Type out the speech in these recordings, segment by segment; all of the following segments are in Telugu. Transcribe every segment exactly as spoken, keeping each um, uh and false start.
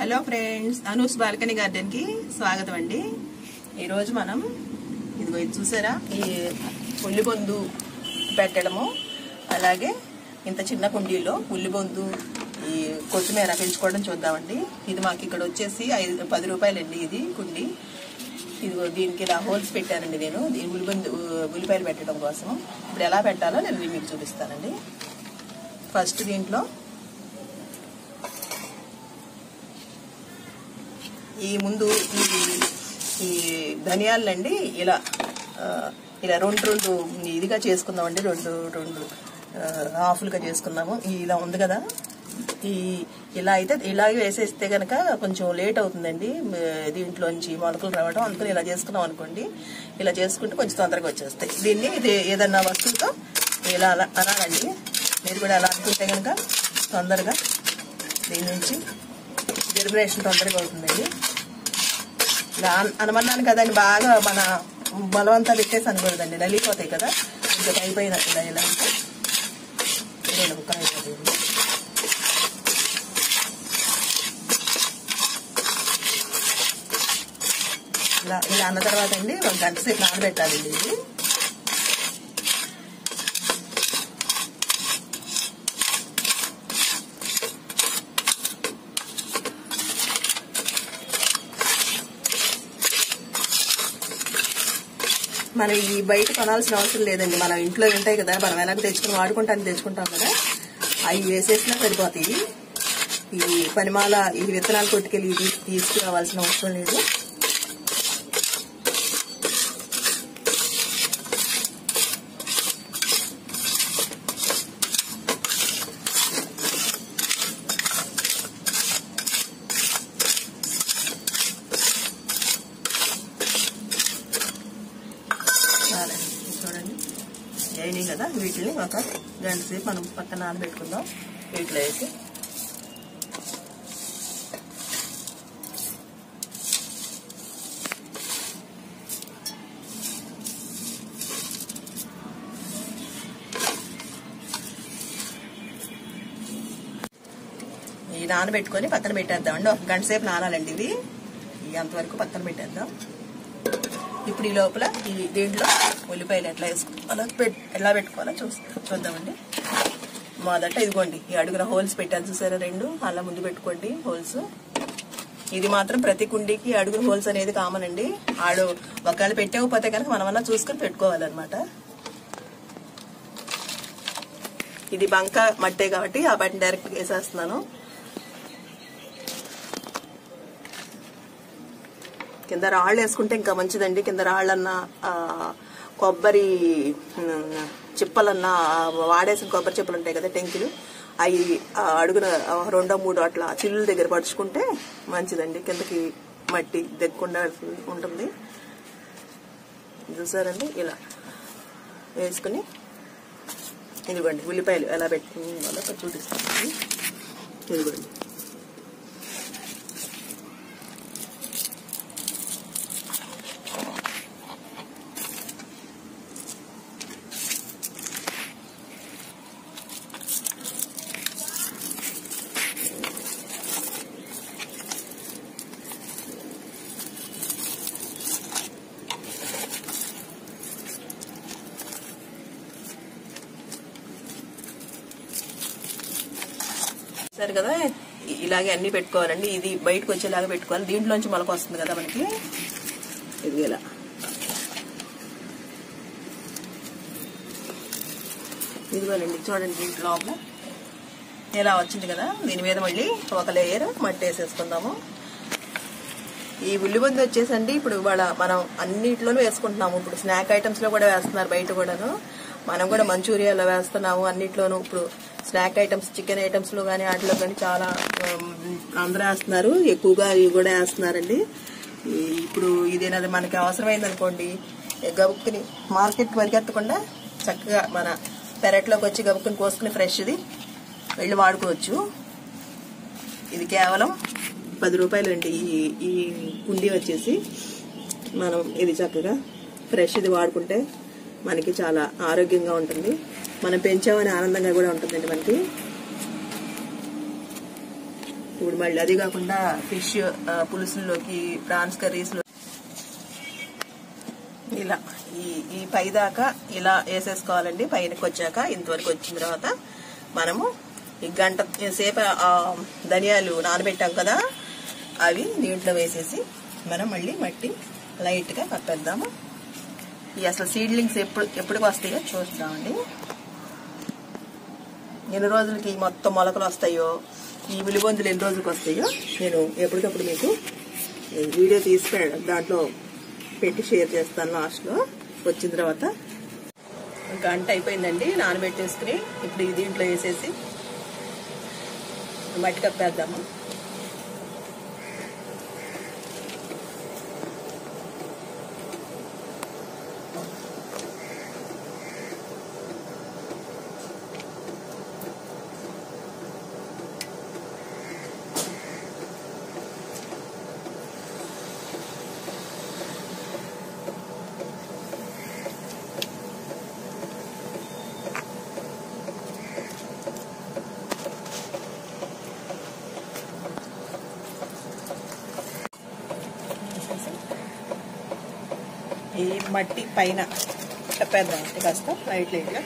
Hello friends, Anu's balcony garden కి స్వాగతం అండి. ఈరోజు మనం ఇదిగో ఇది చూసారా, ఈ ఉల్లిబొందు పెట్టడము, అలాగే ఇంత చిన్న కుండీలో ఉల్లిబొందు ఈ కొత్తిమీర పెంచుకోవడం చూద్దామండి. ఇది మాకు ఇక్కడ వచ్చేసి ఐదు పది రూపాయలండి ఇది కుండీ. ఇదిగో దీనికి ఇలా హోల్స్ పెట్టానండి నేను, దీని ఉల్లిబొందు ఉల్లిపాయలు పెట్టడం కోసం. ఇప్పుడు ఎలా పెట్టాలో నేను మీకు చూపిస్తానండి. ఫస్ట్ దీంట్లో ఈ ముందు ఈ ఈ ధనియాలండి ఇలా ఇలా రెండు రెండు ఇదిగా చేసుకుందామండి, రెండు రెండు హాఫ్లుగా చేసుకుందాము. ఇలా ఉంది కదా, ఈ ఇలా అయితే ఇలాగే వేసేస్తే కనుక కొంచెం లేట్ అవుతుందండి దీంట్లోంచి మొలకలు రావడం. అందుకని ఇలా చేసుకున్నాం అనుకోండి, ఇలా చేసుకుంటే కొంచెం తొందరగా వచ్చేస్తాయి. దీన్ని ఇది ఏదన్నా వస్తువుతో ఇలా అలా అనాలండి. మీరు కూడా అలా అనుకుంటే కనుక తొందరగా దీని నుంచి జర్మినేషన్ తొందరగా అవుతుందండి. ఇలా అనమన్నాను కదండి, బాగా మన బలవంతా పెట్టేసి అనుకోలేదండి, నలిగిపోతాయి కదా. ఇంకా అయిపోయిన ఇలా ఇలా అంటే నేను ఒక అయిపోతుంది. ఇలా ఇలా అన్న తర్వాత అండి ఒక గంట సేపు నానబెట్టాలండి ఇది. మనం ఈ బయట కొనాల్సిన అవసరం లేదండి, మన ఇంట్లో ఉంటాయి కదా, మనం ఎలాగ తెచ్చుకుని వాడుకుంటానికి తెచ్చుకుంటాం కదా, అవి వేసేసినా సరిపోతాయి. ఈ పనిమాల ఈ విత్తనాలు కొట్టుకెళ్ళి ఇది తీసుకురావాల్సిన అవసరం లేదు. చూడండి అయినాయి కదా, వీటిని ఒక గంట సేపు మనం పక్కన నానబెట్టుకుందాం. వీటిలో వేసి ఈ నానబెట్టుకొని పక్కన పెట్టేద్దామండి. ఒక గంట సేపు నానాలండి ఇవి, అంతవరకు పక్కన పెట్టేద్దాం. ఇప్పుడు ఈ లోపల ఈ దీంట్లో ఉల్లిపాయలు ఎట్లా వేసుకోవాలో ఎలా పెట్టుకోవాలో చూ చూద్దామండి. మొదట ఇదిగోండి ఈ అడుగున హోల్స్ పెట్టాను చూసారా, రెండు అలా ముందు పెట్టుకోండి హోల్స్. ఇది మాత్రం ప్రతి కుండీకి అడుగున హోల్స్ అనేది కామన్ అండి. ఆడు ఒకవేళ పెట్టకపోతే కనుక మనమన్నా చూసుకొని పెట్టుకోవాలన్నమాట. ఇది బంక మట్టే కాబట్టి ఆ బట్టిని డైరెక్ట్ వేసేస్తున్నాను. కింద రాళ్ళు వేసుకుంటే ఇంకా మంచిదండి. కింద రాళ్ళన్నా కొబ్బరి చిప్పలన్నా వాడేసిన కొబ్బరి చిప్పలు ఉంటాయి కదా, టెంకిలు, అవి అడుగున రెండో మూడు అట్లా చిల్లుల దగ్గర పడుచుకుంటే మంచిదండి, కిందకి మట్టి దగ్గకుండా ఉంటుంది. చూసారండి, ఇలా వేసుకుని ఇదిగోండి ఉల్లిపాయలు ఎలా పెట్టుకుని చూపిస్తాను. ఇదిగోండి సరే కదా, ఇలాగే అన్ని పెట్టుకోవాలండి. ఇది బయటకు వచ్చేలాగా పెట్టుకోవాలి. దీంట్లోంచి మొలక వస్తుంది కదా మనకి, ఇది ఇలా ఇదిగోనండి చూడండి. దీంట్లో లోపల ఇలా వచ్చింది కదా, దీని మీద మళ్ళీ ఒక లేయర్ మట్టి వేసేసుకుందాము. ఈ ఉల్లిబొంది వచ్చేసండి ఇప్పుడు ఇవాళ మనం అన్నిట్లోనూ వేసుకుంటున్నాము. ఇప్పుడు స్నాక్ ఐటమ్స్ లో కూడా వేస్తున్నారు, బయట కూడాను. మనం కూడా మంచూరియాలో వేస్తున్నాము, అన్నిట్లోనూ. ఇప్పుడు స్నాక్ ఐటమ్స్, చికెన్ ఐటమ్స్ లో కానీ వాటిలో కానీ చాలా అందరూ వేస్తున్నారు, ఎక్కువగా ఇవి కూడా వేస్తున్నారండి. ఇప్పుడు ఇదేనది మనకి అవసరమైంది అనుకోండి, గబుక్కుని మార్కెట్ పరిగెత్తకుండా చక్కగా మన పెరట్లోకి వచ్చి గబుక్కుని కోసుకుని ఫ్రెష్ది వెళ్ళి వాడుకోవచ్చు. ఇది కేవలం పది రూపాయలు అండి ఈ ఈ కుండీ వచ్చేసి. మనం ఇది చక్కగా ఫ్రెష్ది వాడుకుంటే మనకి చాలా ఆరోగ్యంగా ఉంటుంది, మనం పెంచామని ఆనందంగా కూడా ఉంటుందండి మనకి. ఇప్పుడు మళ్ళీ అది కాకుండా ఫిష్ పులుసుల్లోకి, ప్రాన్స్ కర్రీస్ లో ఇలా ఈ ఈ పై దాకా ఇలా వేసేసుకోవాలండి. పైనకి వచ్చాక ఇంతవరకు వచ్చిన తర్వాత మనము ఈ గంట సేపు ధనియాలు నానబెట్టాం కదా, అవి దీంట్లో వేసేసి మనం మళ్ళీ మట్టి లైట్ గా కప్పేద్దాము. ఈ అసలు సీడ్లింగ్స్ ఎప్పుడు ఎప్పటికి వస్తాయో చూద్దామండి. ఎన్ని రోజులకి మొత్తం మొలకలు వస్తాయో, ఈ ఉల్లిబొందులు ఎన్ని రోజులకి వస్తాయో నేను ఎప్పటికప్పుడు మీకు వీడియో తీసి దాంట్లో పెట్టి షేర్ చేస్తాను లాస్ట్ లో. వచ్చిన తర్వాత గంట అయిపోయిందండి నానబెట్టేసుకుని ఇప్పుడు ఈ దీంట్లో వేసేసి మట్టి కప్పేద్దాము. ఈ మట్టి పైన కప్పేద్దాం కాస్త లైట్ లైట్గా.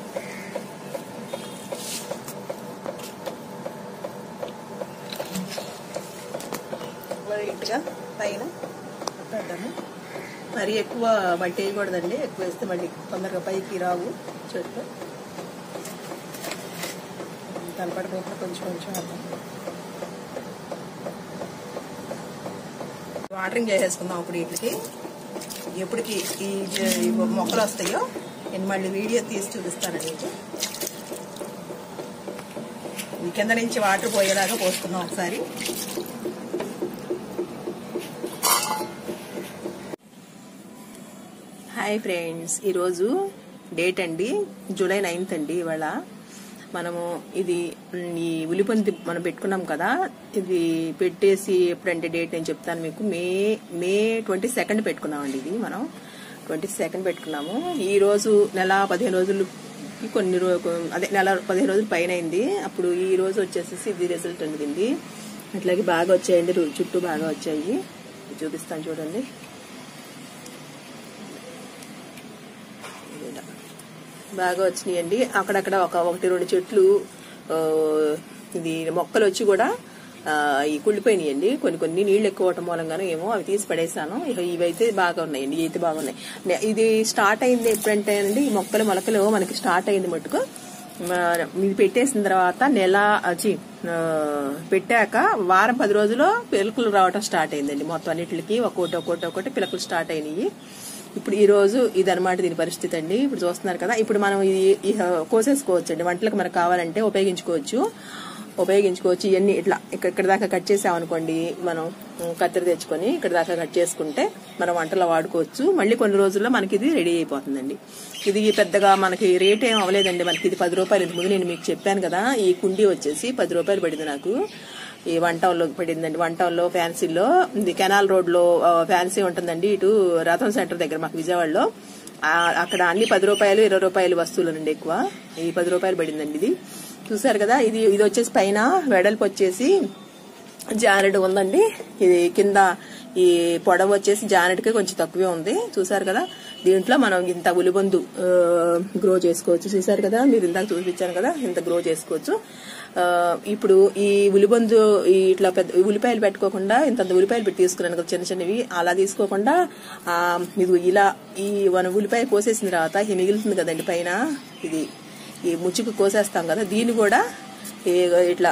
లైట్గా పైన కప్పేద్దాము. మరి ఎక్కువ మట్టి వేయకూడదండి, ఎక్కువ వేస్తే మళ్ళీ తొందరగా పైకి రావు చెట్లు. కనపడిపోకుండా కొంచెం కొంచెం అర్థం. వాటరింగ్ చేసేసుకుందాం అప్పుడు వీటికి. ఎప్పటికి ఈ మొక్కలు వస్తాయో నేను మళ్ళీ వీడియో తీసి చూపిస్తానండి. ఈ కింద నుంచి వాటర్ పోయేలాగా పోసుకుందాం ఒకసారి. హాయ్ ఫ్రెండ్స్, ఈరోజు డేట్ అండి జూలై నైన్త్ అండి. ఇవాళ మనము ఇది ఈ ఉల్లిపొంది మనం పెట్టుకున్నాం కదా, ఇది పెట్టేసి ఎప్పుడంటే డేట్ నేను చెప్తాను మీకు. మే మే ట్వంటీ సెకండ్ పెట్టుకున్నామండి. ఇది మనం ట్వంటీ సెకండ్ పెట్టుకున్నాము. ఈ రోజు నెల పదిహేను రోజులు కొన్ని రోజు అదే నెల పదిహేను రోజులు పైన అయింది. అప్పుడు ఈ రోజు వచ్చేసేసి ఇది రిజల్ట్ అందింది. అట్లాగే బాగా వచ్చాయండి, చుట్టూ బాగా వచ్చాయి. చూపిస్తాను చూడండి. బాగా వచ్చినాయండి. అక్కడక్కడ ఒక ఒకటి రెండు చెట్లు ఇది మొక్కలు వచ్చి కూడా ఈ కుళ్ళిపోయినాయండి. కొన్ని కొన్ని నీళ్లు ఎక్కువ అవటం మూలంగానో ఏమో అవి తీసి పడేసాను. ఇక ఇవైతే బాగా ఉన్నాయండి, ఇవైతే బాగున్నాయి. ఇది స్టార్ట్ అయింది ఎప్పుడంటే అండి, ఈ మొక్కలు మొలకలు మనకి స్టార్ట్ అయింది మటుకు ఇది పెట్టేసిన తర్వాత నెల వచ్చి పెట్టాక వారం పది రోజులు పిలకలు రావటం స్టార్ట్ అయిందండి. మొత్తం అన్నిటికి ఒక్కోటి ఒక్కోటి ఒక్కోటి పిలకలు స్టార్ట్ అయినాయి. ఇప్పుడు ఈ రోజు ఇదనమాట దీని పరిస్థితి అండి. ఇప్పుడు చూస్తున్నారు కదా. ఇప్పుడు మనం ఇది కోసేసుకోవచ్చు అండి, వంటలకు మనకు కావాలంటే ఉపయోగించుకోవచ్చు ఉపయోగించుకోవచ్చు ఇవన్నీ ఇట్లా ఇక్కడ ఇక్కడ దాకా కట్ చేసామనుకోండి, మనం కత్తెర తెచ్చుకొని ఇక్కడ దాకా కట్ చేసుకుంటే మనం వంటలో వాడుకోవచ్చు. మళ్ళీ కొన్ని రోజుల్లో మనకి ఇది రెడీ అయిపోతుందండి. ఇది పెద్దగా మనకి రేట్ ఏం అవ్వలేదండి. మనకి ఇది పది రూపాయలు. ఇంత ముందు నేను మీకు చెప్పాను కదా, ఈ కుండీ వచ్చేసి పది రూపాయలు పడింది నాకు. ఈ వన్ టౌన్ లో పడిందండి. వన్ టౌన్ లో ఫ్యాన్సీలో ఇది కెనాల్ రోడ్ లో ఫ్యాన్సీ ఉంటుందండి, ఇటు రథం సెంటర్ దగ్గర మాకు విజయవాడలో. అక్కడ అన్ని పది రూపాయలు ఇరవై రూపాయలు వస్తువులండి ఎక్కువ. ఈ పది రూపాయలు పడిందండి. ఇది చూసారు కదా. ఇది ఇది వచ్చేసి పైన వెడల్పు వచ్చేసి జానెడు ఉందండి. ఇది కింద ఈ పొడవు వచ్చేసి జానెడ్కి కొంచెం తక్కువే ఉంది. చూసారు కదా. దీంట్లో మనం ఇంత ఉల్లిబొందు గ్రో చేసుకోవచ్చు. చూసారు కదా, మీరు ఇందాక చూపించాను కదా, ఇంత గ్రో చేసుకోవచ్చు. ఇప్పుడు ఈ ఉల్లిబొందు ఇట్లా పెద్ద ఉల్లిపాయలు పెట్టుకోకుండా ఇంత ఉల్లిపాయలు పెట్టి తీసుకున్నాను కదా చిన్న చిన్నవి, అలా తీసుకోకుండా ఇది ఇలా ఈ మన ఉల్లిపాయ కోసేసిన తర్వాత ఇది మిగులుతుంది కదండి పైన, ఇది ఈ ముచ్చుకు కోసేస్తాం కదా, దీన్ని కూడా ఇట్లా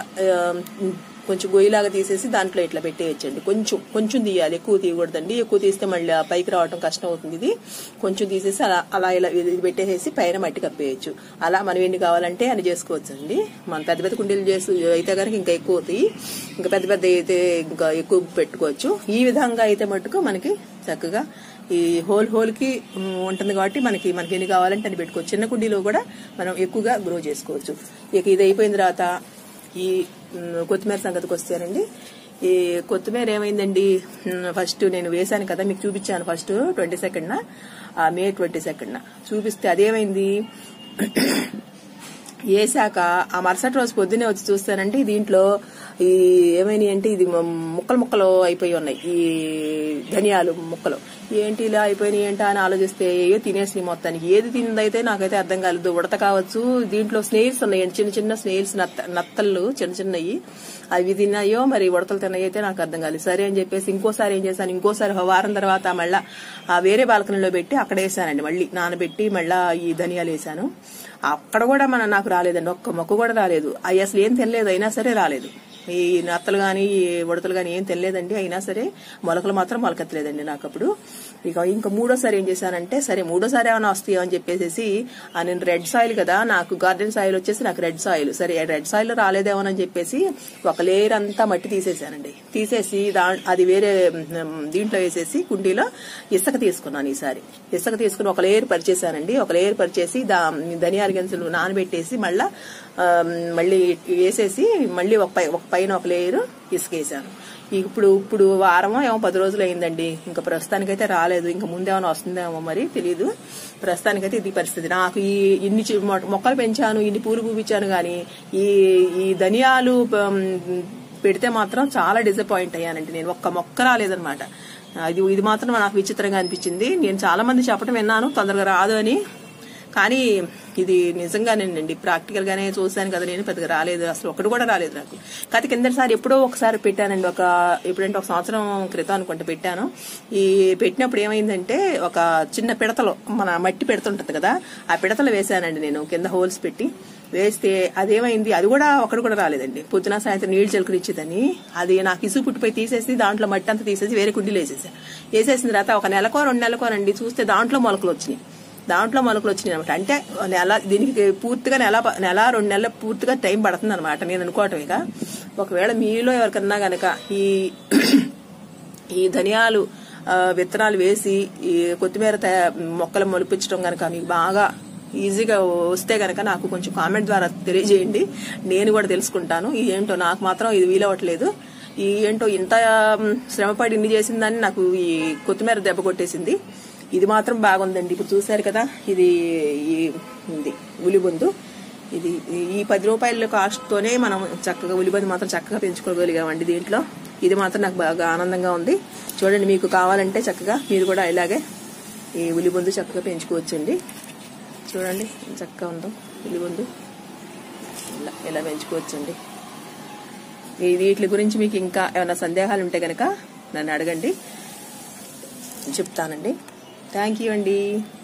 కొంచెం గొయ్యిలాగా తీసేసి దాంట్లో ఇట్లా పెట్టేయచ్చండి. కొంచెం కొంచెం తీయాలి, ఎక్కువ తీయకూడదండి. ఎక్కువ తీస్తే మళ్ళీ పైకి రావడం కష్టం అవుతుంది. ఇది కొంచెం తీసేసి అలా అలా ఇలా పెట్టేసేసి పైన మట్టి కప్పేయచ్చు. అలా మనం ఎన్ని కావాలంటే అని చేసుకోవచ్చు అండి. మనం పెద్ద పెద్ద కుండీలు చేసి అయితే కనుక ఇంకా ఎక్కువ అవుతాయి, ఇంకా పెద్ద పెద్ద అయితే ఇంకా ఎక్కువ పెట్టుకోవచ్చు. ఈ విధంగా అయితే మటుకు మనకి చక్కగా ఈ హోల్ హోల్ కి ఉంటుంది కాబట్టి మనకి మనకి ఎన్ని కావాలంటే అని పెట్టుకోవచ్చు. చిన్న కుండీలో కూడా మనం ఎక్కువగా గ్రో చేసుకోవచ్చు. ఇక ఇది అయిపోయిన తర్వాత ఈ కొత్తిమీర సంగతికి వస్తానండి. ఈ కొత్తిమీర ఏమైందండి, ఫస్ట్ నేను వేసాను కదా మీకు చూపించాను, first twenty second May twenty second చూపిస్తే అదేమైంది, వేసాక ఆ మరుసటి రోజు పొద్దునే వచ్చి చూస్తానంటే దీంట్లో ఈ ఏమైనాయి అంటే ఇది ముక్కలు ముక్కలు అయిపోయి ఉన్నాయి ఈ ధనియాలు ముక్కలు. ఏంటి ఇలా అయిపోయినాయి ఏంటా అని ఆలోచిస్తే ఏయో తినేసి మొత్తానికి. ఏది తిందైతే నాకైతే అర్థం కాలేదు. ఉడత కావచ్చు, దీంట్లో స్నేహిల్స్ ఉన్నాయండి, చిన్న చిన్న స్నేహిల్స్, నత్త నత్తళ్ళు చిన్న చిన్నవి. అవి తిన్నాయో మరి ఉడతలు తిన్నాయో అయితే నాకు అర్థం కాలేదు. సరే అని చెప్పేసి ఇంకోసారి ఏం చేశాను, ఇంకోసారి వారం తర్వాత మళ్ళా వేరే బాల్కనీలో పెట్టి అక్కడ వేసానండి. మళ్ళీ నానబెట్టి మళ్ళా ఈ ధనియాలు వేసాను. అక్కడ కూడా మన నాకు రాలేదండి, ఒక్క మొక్క కూడా రాలేదు. అవి అసలు ఏం తినలేదు, అయినా సరే రాలేదు. ఈ నత్తలు గాని ఈ ఉడతలు గాని ఏం తెలియదండి, అయినా సరే మొలకలు మాత్రం మొలకెత్తలేదండి నాకు అప్పుడు. ఇక ఇంకా మూడోసారి ఏం చేశానంటే, సరే మూడోసారి ఏమైనా వస్తాయో అని చెప్పేసి నేను రెడ్ సాయిల్ కదా, నాకు గార్డెన్ సాయిల్ వచ్చేసి నాకు రెడ్ సాయిల్, సరే రెడ్ సాయిల్ రాలేదేమోనని చెప్పేసి ఒక లేయర్ అంతా మట్టి తీసేసానండి. తీసేసి దా అది వేరే దీంట్లో వేసేసి కుండీలో ఇసుక తీసుకున్నాను. ఈసారి ఇసుక తీసుకుని ఒక లేయర్ పరిచేసానండి. ఒక లేయర్ పరిచేసి దా ధనియాల గింజలు నానబెట్టేసి మళ్ళా మళ్ళీ వేసేసి మళ్ళీ ఒక పై ఒక పైన ఒక లేయర్ ఇసుక వేసాను. ఇప్పుడు ఇప్పుడు వారమో ఏమో పది రోజులు అయిందండి. ఇంకా ప్రస్తుతానికైతే రాలేదు. ఇంకా ముందేమైనా వస్తుందేమో మరి తెలియదు. ప్రస్తుతానికైతే ఇది పరిస్థితి. నాకు ఈ ఇన్ని మొక్కలు పెంచాను, ఇన్ని పూలు పూపించాను, గానీ ఈ ఈ ధనియాలు పెడితే మాత్రం చాలా డిసప్పాయింట్ అయ్యానండి నేను. ఒక్క మొక్క రాలేదనమాట. ఇది ఇది మాత్రం నాకు విచిత్రంగా అనిపించింది. నేను చాలా మంది చెప్పడం విన్నాను తొందరగా రాదు అని, కానీ ఇది నిజంగానేనండి, ప్రాక్టికల్ గానే చూశాను కదా నేను. పెద్దగా రాలేదు, అసలు ఒకటి కూడా రాలేదు నాకు. కాకపోతే కిందసారి ఎప్పుడో ఒకసారి పెట్టానండి, ఒక ఎప్పుడంటే ఒక సంవత్సరం క్రితం అనుకుంటే పెట్టాను. ఈ పెట్టినప్పుడు ఏమైందంటే ఒక చిన్న పిడతలో మన మట్టి పెడుతుంటది కదా, ఆ పిడతలో వేసానండి నేను కింద హోల్స్ పెట్టి. వేస్తే అదేమైంది, అది కూడా ఒకటి కూడా రాలేదండి. పొద్దున సాయంత్రం నీళ్లు చిలకలు ఇచ్చేదని అది నాకు ఇసుగు పుట్టిపోయి తీసేసి దాంట్లో మట్టి అంతా తీసేసి వేరే కుండీలు వేసేసా. వేసేసిన తర్వాత ఒక నెలకో రెండు నెలకోనండి చూస్తే దాంట్లో మొలకలు వచ్చినాయి. దాంట్లో మొలకలు వచ్చినాయి అనమాట. అంటే నెల దీనికి పూర్తిగా నెల నెల రెండు నెలల పూర్తిగా టైం పడుతుంది అనమాట నేను అనుకోవటం. ఇక ఒకవేళ మీలో ఎవరికన్నా గనక ఈ ఈ ధనియాలు విత్తనాలు వేసి ఈ కొత్తిమీర మొక్కలు మొలిపించడం గనక మీకు బాగా ఈజీగా వస్తే గనక నాకు కొంచెం కామెంట్ ద్వారా తెలియజేయండి, నేను కూడా తెలుసుకుంటాను. ఇది ఏంటో నాకు మాత్రం ఇది వీలవట్లేదు. ఈ ఏంటో ఇంత శ్రమపడి ఇన్ని చేసిందని నాకు ఈ కొత్తిమీర దెబ్బ కొట్టేసింది. ఇది మాత్రం బాగుందండి. ఇప్పుడు చూసారు కదా, ఇది ఇది ఉలిబొందు. ఇది ఈ పది రూపాయల కాస్ట్ తోనే మనం చక్కగా ఉలిబొందు మాత్రం చక్కగా పెంచుకోగలిగామండి దీంట్లో. ఇది మాత్రం నాకు బాగా ఆనందంగా ఉంది. చూడండి, మీకు కావాలంటే చక్కగా మీరు కూడా ఇలాగే ఈ ఉలిబొందు చక్కగా పెంచుకోవచ్చండి. చూడండి చక్కగా ఉందో ఉలిబొందు, ఇలా ఇలా పెంచుకోవచ్చండి. ఈ వీటి గురించి మీకు ఇంకా ఏమైనా సందేహాలు ఉంటే కనుక నన్ను అడగండి, చెప్తానండి. థ్యాంక్ యూ అండి.